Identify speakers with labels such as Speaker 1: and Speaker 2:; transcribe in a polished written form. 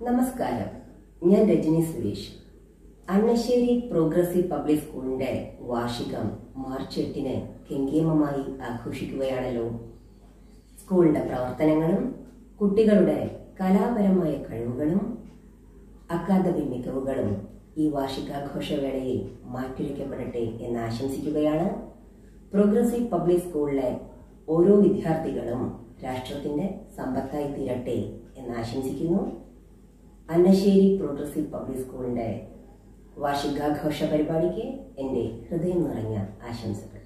Speaker 1: നമസ്കാരം, ഞാൻ Rajani Suresh. Annassery progressive public സ്കൂളിന്റെ വാർഷികം മാർച്ച് 8-ന് കെങ്കേമമായി ആഘോഷിക്കുകയാണല്ലോ. സ്കൂളിന്റെ പ്രവർത്തനങ്ങളും കുട്ടികളുടെ കലാപരമായ കഴിവുകളും അക്കാദമിക് മികവുകളും ഈ വാർഷികാഘോഷവേളയിൽ മാറ്റുരയ്ക്കപ്പെടട്ടെ എന്ന് ആശംസിക്കുകയാണ്. പ്രോഗ്രസീവ് പബ്ലിക് സ്കൂളിലെ ഓരോ വിദ്യാർത്ഥികളും രാഷ്ട്രത്തിന്റെ സമ്പത്തായി തീരട്ടെ എന്ന് ആശംസിക്കുന്നു. അണ്ണശ്ശേരി പ്രോഗ്രസീവ് പബ്ലിക് സ്കൂളിന്റെ വാർഷികാഘോഷ പരിപാടിക്ക് എന്റെ ഹൃദയം നിറഞ്ഞ ആശംസകൾ.